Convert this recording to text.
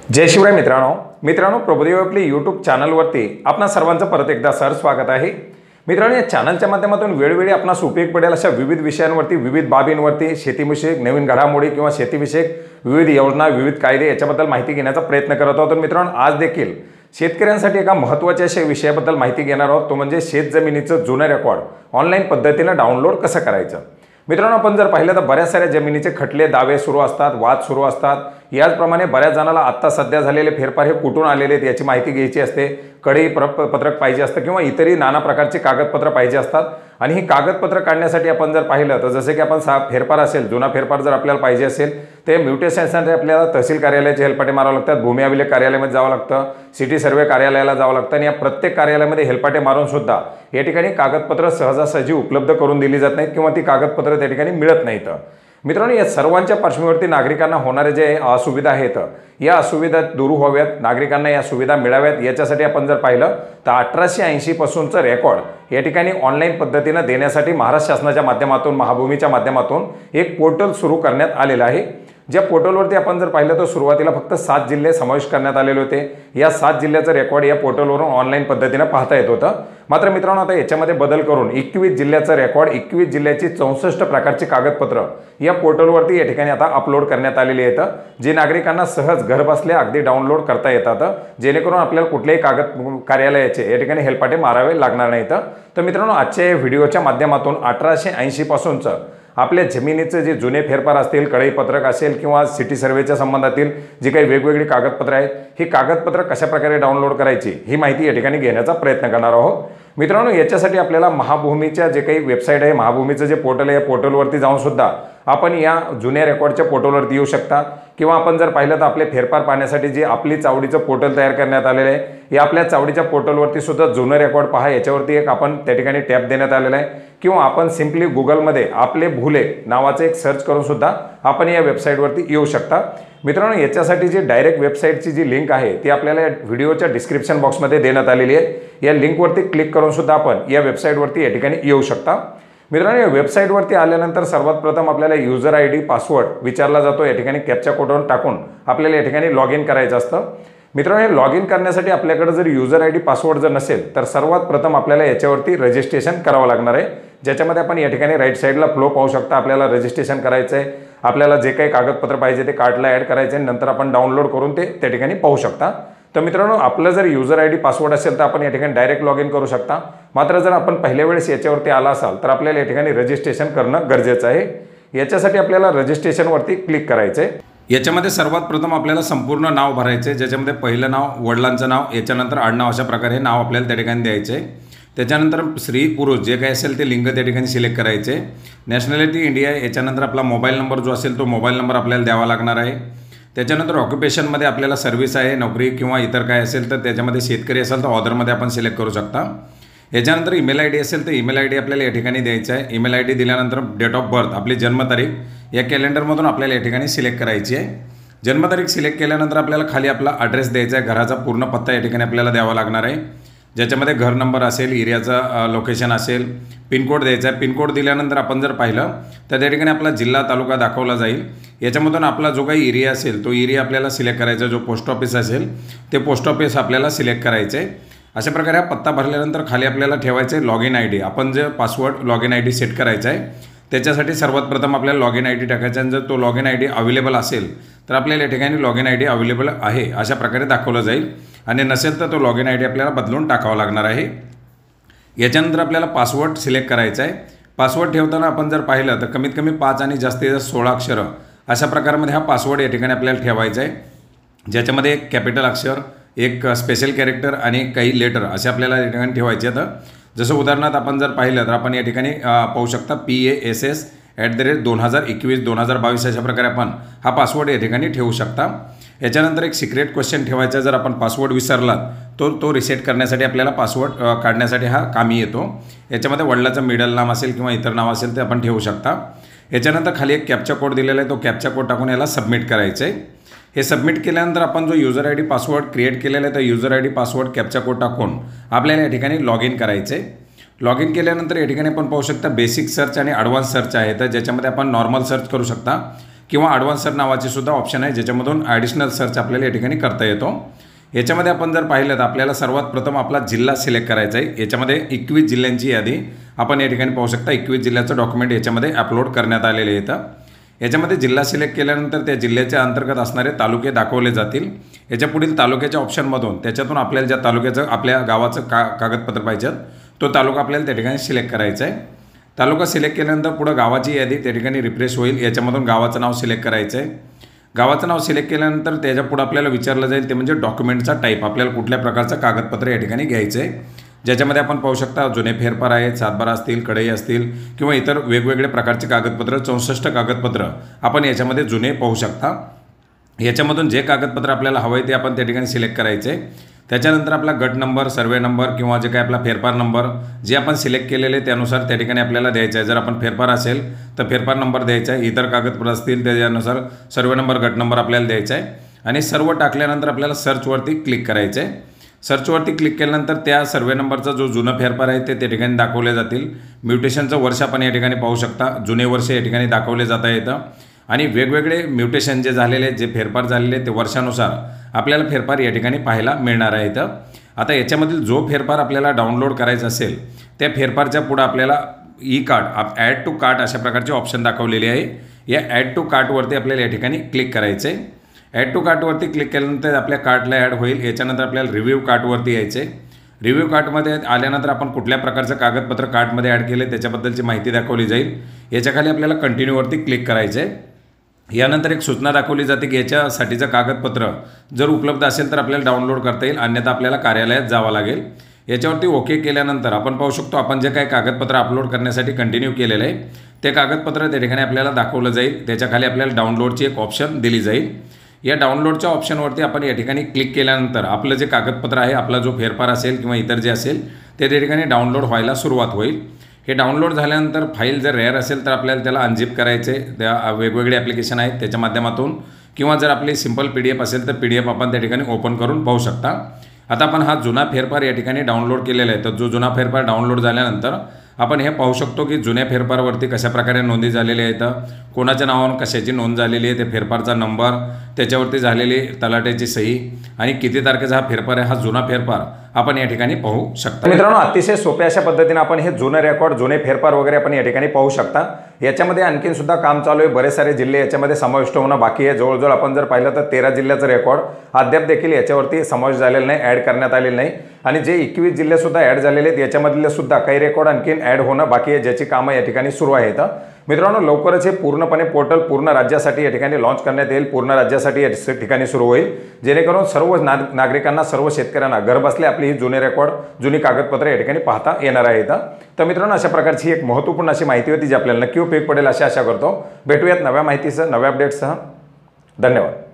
जय शिवराय मित्रांनो प्रभुदेव आपली यूट्यूब चॅनलवरती आपणा सर्वांचं परत एकदा स्वागत आहे। मित्रांनो, या चॅनलच्या माध्यमातून वेळोवेळी आपणास उपयोग पडेल अशा विविध विषयांवरती, विविध बाबींवरती, शेतीविषयक नवीन घडामोडी किंवा शेतीविषयक विविध योजना, विविध कायदे याच्याबद्दल माहिती घेण्याचा प्रयत्न करत आहोत। तर मित्रांनो, आज देखील शेतकऱ्यांसाठी एका महत्त्वाच्या अशा विषयाबद्दल माहिती घेणार आहोत, तो म्हणजे शेतजमिनीचं जुनं रेकॉर्ड ऑनलाईन पद्धतीने डाउनलोड कसं करायचं। मित्रांनो, आपण जर पाहिलं तर बऱ्याच साऱ्या जमिनीचे खटले, दावे सुरू असतात, वाद सुरू असतात। याचप्रमाणे बऱ्याच जणांना आत्ता सध्या झालेले फेरफार हे कुठून आलेले आहेत याची माहिती घ्यायची असते, कडेही पत्रक पाहिजे असतं किंवा इतरही नाना प्रकारची कागदपत्र पाहिजे असतात। आणि ही कागदपत्र काढण्यासाठी आपण जर पाहिलं तर जसे की आपण फेरफार असेल, जुना फेरफार जर आपल्याला पाहिजे असेल ते म्युटेशनसाठी आपल्याला तहसील कार्यालयाचे हेलपाटे मारावे लागतात, भूमी अभिलेख कार्यालयामध्ये जावं लागतं, सिटी सर्वे कार्यालयाला जावं लागतं। आणि या प्रत्येक कार्यालयामध्ये हेलपाटे मारून सुद्धा या ठिकाणी कागदपत्र सहजासहजी उपलब्ध करून दिली जात नाहीत किंवा ती कागदपत्र त्या ठिकाणी मिळत नाहीत। मित्रांनो, या सर्वांच्या पार्श्वभूमीवरती नागरिकांना होणारे जे असुविधा आहेत या असुविधा दूर व्हाव्यात, नागरिकांना या सुविधा मिळाव्यात, याच्यासाठी आपण जर पाहिलं तर 1880 पासूनचं रेकॉर्ड या ठिकाणी ऑनलाईन पद्धतीने देण्यासाठी महाराष्ट्र शासनाच्या माध्यमातून, महाभूमीच्या माध्यमातून एक पोर्टल सुरू करण्यात आलेलं आहे। ज्या पोर्टलवरती आपण जर पाहिलं तर सुरुवातीला फक्त 7 जिल्हे समाविष्ट करण्यात आलेले होते। या 7 जिल्ह्याचं रेकॉर्ड या पोर्टलवरून ऑनलाईन पद्धतीने पाहता येत होतं। मात्र मित्रांनो, आता याच्यामध्ये बदल करून 21 जिल्ह्याचं रेकॉर्ड, 21 जिल्ह्याची 64 प्रकारची कागदपत्र या पोर्टलवरती या ठिकाणी आता अपलोड करण्यात आलेली आहेत, जे नागरिकांना सहज घरबसल्या अगदी डाउनलोड करता येतात, जेणेकरून आपल्याला कुठल्याही कार्यालयाचे या ठिकाणी हेलपाटे मारावे लागणार नाहीत। तर मित्रांनो, आजच्या व्हिडिओच्या माध्यमातून 1880 पासूनचं आपल्या जमिनीचे जे जुने फेरफार असतील, कढईपत्रक असेल किंवा सिटी सर्वेच्या संबंधातील जी काही वेगवेगळी कागदपत्र आहेत, ही कागदपत्र कशा प्रकारे डाउनलोड करायची ही माहिती या ठिकाणी घेण्याचा प्रयत्न करणार आहोत। मित्रांनो, याच्यासाठी आपल्याला महाभूमीच्या जे काही वेबसाईट आहे, महाभूमीचं जे पोर्टल आहे, या पोर्टलवरती जाऊन सुद्धा आपण या जुन्या रेकॉर्डच्या पोर्टलवरती येऊ शकता किंवा आपण जर पाहिलं तर आपले फेरफार पाहण्यासाठी जे आपली चावडीचं पोर्टल तयार करण्यात आलेलं आहे, या आपल्या चावडीच्या पोर्टलवरती सुद्धा जुनं रेकॉर्ड पहा याच्यावरती एक आपण त्या ठिकाणी टॅब देण्यात आलेला आहे, किंवा आपण सिंपली गुगलमध्ये आपले भुले नावाचं एक सर्च करून सुद्धा आपण या वेबसाईटवरती येऊ शकता। मित्रांनो, याच्यासाठी जी डायरेक्ट वेबसाईटची जी लिंक आहे ती आपल्याला व्हिडिओच्या डिस्क्रिप्शन बॉक्समध्ये देण्यात आलेली आहे। या लिंकवरती क्लिक करून सुद्धा आपण या वेबसाईटवरती या ठिकाणी येऊ शकता। मित्रांनो, या वेबसाईटवरती आल्यानंतर सर्वात प्रथम आपल्याला युजर ID पासवर्ड विचारला जातो। या ठिकाणी कॅप्चा कोड टाकून आपल्याला या ठिकाणी लॉग इन करायचं असतं। मित्रांनो, हे लॉग इन करण्यासाठी आपल्याकडे जर युजर ID पासवर्ड जर नसेल तर सर्वात प्रथम आपल्याला याच्यावरती रजिस्ट्रेशन करावं लागणार आहे, ज्याच्यामध्ये आपण या ठिकाणी राईट साईडला फ्लो पाहू शकता। आपल्याला रजिस्ट्रेशन करायचं आहे, आपल्याला जे काही कागदपत्र पाहिजे ते कार्डला ॲड करायचे आहे, नंतर आपण डाउनलोड करून ते त्या ठिकाणी पाहू शकता। तर मित्रांनो, आपलं जर युजर ID पासवर्ड असेल तर आपण या ठिकाणी डायरेक्ट लॉग इन करू शकता। मात्र जर आपण पहिल्या वेळेस याच्यावरती आला असाल तर आपल्याला या ठिकाणी रजिस्ट्रेशन करणं गरजेचं आहे। याच्यासाठी आपल्याला रजिस्ट्रेशनवरती क्लिक करायचं आहे। याच्यामध्ये सर्वात प्रथम आपल्याला संपूर्ण नाव भरायचे, ज्याच्यामध्ये पहिलं नाव, वडिलांचं नाव, याच्यानंतर आडनाव, अशा प्रकारे हे नाव आपल्याला त्या ठिकाणी द्यायचे आहे। त्याच्यानंतर स्त्री पुरुष जे काही असेल ते लिंग त्या ठिकाणी सिलेक्ट करायचे। नॅशनॅलिटी इंडिया, याच्यानंतर आपला मोबाईल नंबर जो असेल तो मोबाईल नंबर आपल्याला द्यावा लागणार आहे। त्याच्यानंतर ऑक्युपेशनमध्ये आपल्याला सर्व्हिस आहे, नोकरी किंवा इतर काय असेल तर त्याच्यामध्ये शेतकरी असेल तर ऑदरमध्ये आपण सिलेक्ट करू शकता। याच्यानंतर ईमेल ID असेल तर ईमेल ID आपल्याला या ठिकाणी द्यायचा आहे। ईमेल ID दिल्यानंतर डेट ऑफ बर्थ, आपली जन्मतारीख या कॅलेंडरमधून आपल्याला या ठिकाणी सिलेक्ट करायची आहे। जन्मतारीख सिलेक्ट केल्यानंतर आपल्याला खाली आपला ॲड्रेस द्यायचा आहे, घराचा पूर्ण पत्ता या ठिकाणी आपल्याला द्यावा लागणार आहे, ज्याच्यामध्ये घर नंबर असेल, एरियाचं लोकेशन असेल, पिनकोड द्यायचा आहे। पिनकोड दिल्यानंतर आपण जर पाहिलं तर त्या ठिकाणी आपला जिल्हा, तालुका दाखवला जाईल। याच्यामधून आपला जो काही एरिया असेल तो एरिया आपल्याला सिलेक्ट करायचा, जो पोस्ट ऑफिस असेल ते पोस्ट ऑफिस आपल्याला सिलेक्ट करायचे आहे। अशा प्रकारे हा पत्ता भरल्यानंतर खाली आपल्याला ठेवायचं आहे लॉग इन ID, आपण जे password log in ID set करायचा आहे त्याच्यासाठी सर्वात प्रथम आपल्याला लॉग इन ID टाकायचा आहे। जर तो लॉग इन ID अवेलेबल असेल तर आपल्याला या ठिकाणी लॉग इन ID अवेलेबल आहे अशा प्रकारे दाखवलं जाईल, आणि नसेल तर तो लॉग इन ID आपल्याला बदलून टाकावा लागणार आहे। याच्यानंतर आपल्याला पासवर्ड सिलेक्ट करायचा आहे। पासवर्ड ठेवताना आपण जर पाहिलं तर कमीत कमी 5 आणि जास्तीत जास्त 16 अक्षरं अशा प्रकारामध्ये हा पासवर्ड या ठिकाणी आपल्याला ठेवायचा आहे, ज्याच्यामध्ये एक कॅपिटल अक्षर, एक स्पेशल कॅरेक्टर आणि काही लेटर असे आपल्याला या ठिकाणी ठेवायचे आहेत। जसं उदाहरणार्थ आपण जर पाहिलं तर आपण या ठिकाणी पाहू शकता PASS@2021-2022 अशा प्रकारे आपण हा पासवर्ड या ठिकाणी ठेवू शकता। याच्यानंतर एक सिक्रेट क्वेश्चन ठेवायचा, जर आपण पासवर्ड विसरलात तो रिसेट करण्यासाठी आपल्याला पासवर्ड काढण्यासाठी हा कामी येतो। याच्यामध्ये वडिलाचं मिडल नाव असेल किंवा इतर नाव असेल ते आपण ठेवू शकता। याच्यानंतर खाली एक कॅप्चा कोड दिलेला आहे, तो कॅप्चा कोड टाकून याला सबमिट करायचं आहे। हे सबमिट केल्यानंतर आपण जो युजर ID पासवर्ड क्रिएट केलेला आहे तर user ID password captcha code टाकून आपल्याला या ठिकाणी लॉग इन करायचं आहे। लॉग इन केल्यानंतर या ठिकाणी आपण पाहू शकता बेसिक सर्च आणि ॲडव्हान्स सर्च आहे, तर ज्याच्यामध्ये आपण नॉर्मल सर्च करू शकता किंवा ॲडव्हान्स सर्च नावाची सुद्धा ऑप्शन आहे, ज्याच्यामधून ॲडिशनल सर्च आपल्याला या ठिकाणी करता येतो। याच्यामध्ये आपण जर पाहिलं तर आपल्याला सर्वात प्रथम आपला जिल्हा सिलेक्ट करायचा आहे। याच्यामध्ये 21 जिल्ह्यांची यादी आपण या ठिकाणी पाहू शकता। 21 जिल्ह्याचं डॉक्युमेंट याच्यामध्ये अपलोड करण्यात आलेले येतं। याच्यामध्ये जिल्हा सिलेक्ट केल्यानंतर त्या जिल्ह्याच्या अंतर्गत असणारे तालुके दाखवले जातील। याच्या पुढील तालुक्याच्या ऑप्शनमधून त्याच्यातून आपल्याला ज्या तालुक्याचं आपल्या गावाचं कागदपत्र पाहिजे तो तालुका आपल्याला त्या ठिकाणी सिलेक्ट करायचा आहे। तालुका सिलेक्ट केल्यानंतर पुढं गावाची यादी त्या ठिकाणी रिफ्रेश होईल। याच्यामधून गावाचं नाव सिलेक्ट करायचं आहे। गावाचं नाव सिलेक्ट केल्यानंतर त्याच्या पुढे आपल्याला विचारलं जाईल ते म्हणजे डॉक्युमेंटचा टाईप, आपल्याला कुठल्या प्रकारचं कागदपत्र या ठिकाणी घ्यायचं आहे, ज्याच्यामध्ये आपण पाहू शकता जुने फेरफार आहेत, सातबारा असतील, कढई असतील किंवा इतर वेगवेगळे प्रकारचे कागदपत्र 64 कागदपत्र आपण याच्यामध्ये जुने पाहू शकता। याच्यामधून जे कागदपत्र आपल्याला हवं आहे ते आपण त्या ठिकाणी सिलेक्ट करायचे। त्याच्यानंतर आपला गट नंबर, सर्वे नंबर किंवा जे काही आपला फेरफार नंबर जे आपण सिलेक्ट केलेले त्यानुसार त्या ठिकाणी आपल्याला द्यायचा आहे। जर आपण फेरफार असेल तर फेरफार नंबर द्यायचा आहे, इतर कागदपत्र असतील त्याच्यानुसार सर्वे नंबर, गट नंबर आपल्याला द्यायचा आहे आणि सर्व टाकल्यानंतर आपल्याला सर्चवरती क्लिक करायचं आहे। सर्चवरती क्लिक केल्यानंतर त्या सर्वे नंबरचा जो जुनं फेरफार आहे ते त्या ठिकाणी दाखवले जातील। म्युटेशनचं वर्ष आपण या ठिकाणी पाहू शकता, जुने वर्ष या ठिकाणी दाखवले जाता येतं आणि वेगवेगळे म्युटेशन जे झालेले जे फेरफार झालेले ते वर्षानुसार आपल्याला फेरफार या ठिकाणी पाहायला मिळणार आहेत। आता याच्यामधील जो फेरफार आपल्याला डाउनलोड करायचा असेल त्या फेरफारच्या पुढे आपल्याला e card, add to cart अशा प्रकारचे ऑप्शन दाखवलेले आहे। या ॲड टू कार्टवरती आपल्याला या ठिकाणी क्लिक करायचं आहे। ॲड टू कार्टवरती क्लिक केल्यानंतर आपल्या कार्टला ॲड होईल। याच्यानंतर आपल्याला रिव्ह्यू कार्टवरती यायचे। रिव्ह्यू कार्टमध्ये आल्यानंतर आपण कुठल्या प्रकारचं कागदपत्र कार्टमध्ये ॲड केले त्याच्याबद्दलची माहिती दाखवली जाईल। याच्याखाली आपल्याला कंटिन्यूवरती क्लिक करायचं आहे। यानंतर एक सूचना दाखवली जाते की याच्यासाठीचं कागदपत्र जर उपलब्ध असेल तर आपल्याला डाउनलोड करता येईल, अन्यथा आपल्याला कार्यालयात जावं लागेल। याच्यावरती ओके केल्यानंतर आपण पाहू शकतो आपण जे काही कागदपत्र अपलोड करण्यासाठी कंटिन्यू केलेलं आहे ते कागदपत्र त्या ठिकाणी आपल्याला दाखवलं जाईल। त्याच्याखाली आपल्याला डाउनलोडची एक ऑप्शन दिली जाईल। या डाउनलोडच्या ऑप्शनवरती आपण या ठिकाणी क्लिक केल्यानंतर आपलं जे कागदपत्र आहे, आपला जो फेरफार असेल किंवा इतर जे असेल ते त्या ठिकाणी डाउनलोड व्हायला सुरुवात होईल। हे डाउनलोड झाल्यानंतर फाईल जर रेअर असेल तर आपल्याला त्याला अनझिप करायचे। त्या वेगवेगळे ॲप्लिकेशन आहेत त्याच्या माध्यमातून किंवा जर आपली सिंपल PDF असेल तर PDF आपण त्या ठिकाणी ओपन करून पाहू शकता। आता आपण हा जुना फेरफार या ठिकाणी डाउनलोड केलेला आहे, तर जो जुना फेरफार डाउनलोड झाल्यानंतर आपण हे पाहू शकतो की जुन्या फेरफारवरती कशा प्रकारे नोंदी झालेल्या आहेत, कोणाच्या नावावर कशाची नोंद झालेली आहे, ते फेरफारचा नंबर, त्याच्यावरती झालेली तलाट्याची सही आणि किती तारखेचा हा फेरफार आहे, हा जुना फेरफार आपण या ठिकाणी पाहू शकता। मित्रांनो, अतिशय सोप्या अशा पद्धतीने आपण हे जुने रेकॉर्ड, जुने फेरफार वगैरे आपण या ठिकाणी पाहू शकता। याच्यामध्ये आणखीन सुद्धा काम चालू आहे, बरेच सारे जिल्हे याच्यामध्ये समाविष्ट होणं बाकी आहे। जवळजवळ आपण जर पाहिलं तर 13 जिल्ह्याचं रेकॉर्ड अद्याप देखील याच्यावरती समावेश झालेला नाही, ॲड करण्यात आलेलं नाही आणि जे 21 जिल्हे सुद्धा ॲड झालेले आहेत याच्यामधले सुद्धा काही रेकॉर्ड आणखीन ॲड होणं बाकी आहे, ज्याची कामं या ठिकाणी सुरू आहेत। मित्रांनो, लवकरच हे पूर्णपणे पोर्टल पूर्ण राज्यासाठी या ठिकाणी लॉन्च करण्यात येईल, पूर्ण राज्यासाठी या ठिकाणी सुरू होईल, जेणेकरून सर्व नागरिकांना, सर्व शेतकऱ्यांना घरबसल्या आपली ही जुने रेकॉर्ड, जुनी कागदपत्र या ठिकाणी पाहता येणार आहेत। तर मित्रांनो, अशा प्रकारची एक महत्त्वपूर्ण अशी माहिती होती जी आपल्याला नक्की उपयोग पडेल अशी आशा करतो। भेटूयात नव्या माहितीसह, नव्या अपडेट्ससह। धन्यवाद।